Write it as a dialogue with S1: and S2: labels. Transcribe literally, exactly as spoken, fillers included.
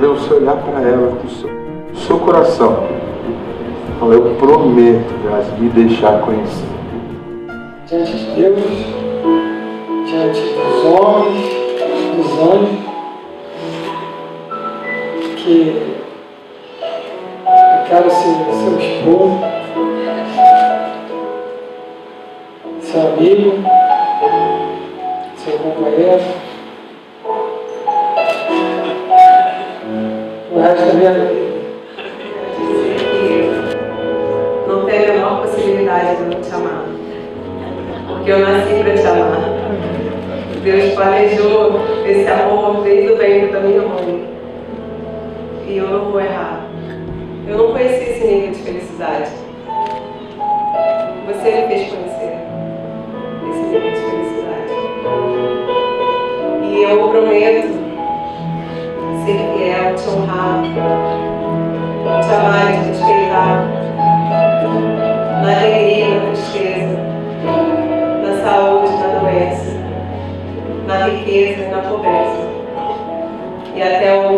S1: ver você olhar para ela com o seu, seu coração. Fala, eu prometo, Graça, me deixar conhecer.
S2: Diante de Deus, diante dos homens, dos anjos, que eu quero ser seu esposo, seu amigo, seu companheiro, o resto da minha vida.
S3: Não tem a menor possibilidade de eu não te amar, porque eu nasci para te amar. Deus planejou esse amor desde o ventre da minha mãe, e eu não vou errar. Eu não conheci esse nível de felicidade. Você me fez conhecer esse nível de felicidade. E eu prometo ser fiel, te honrar, te amar e te respeitar, na alegria e na tristeza, na saúde e na doença, na riqueza e na pobreza, e até o